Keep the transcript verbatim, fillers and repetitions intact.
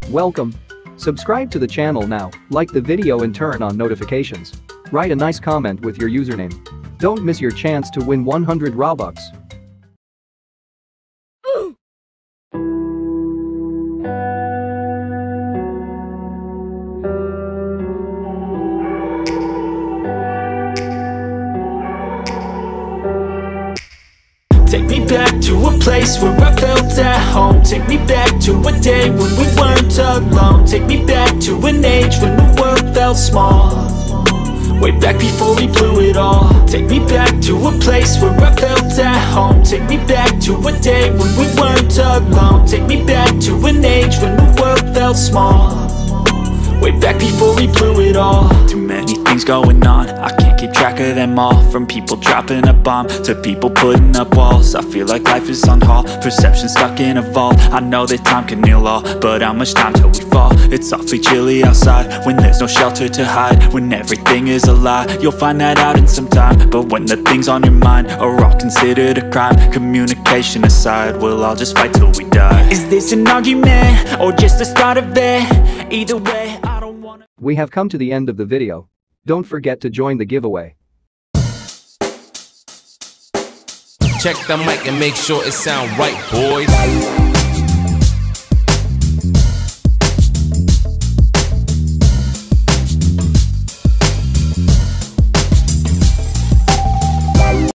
Welcome. Subscribe to the channel now, like the video and turn on notifications. Write a nice comment with your username. Don't miss your chance to win one hundred Robux. Take me back to a place where I felt at home. Take me back to a day when we weren't alone. Take me back to an age when the world felt small. Way back before we blew it all. Take me back to a place where I felt at home. Take me back to a day when we weren't alone. Take me back to an age when the world felt small. Way back before we blew it all. Too many things going on, I can't keep track of them all. From people dropping a bomb to people putting up walls. I feel like life is on hold, perception stuck in a vault. I know that time can heal all, but how much time till we fall? It's awfully chilly outside, when there's no shelter to hide. When everything is a lie, you'll find that out in some time. But when the things on your mind are all considered a crime, communication aside, we'll all just fight till we die. Is this an argument, or just the start of it? Either way, I don't wanna. We have come to the end of the video. Don't forget to join the giveaway. Check the mic and make sure it sound right, boys.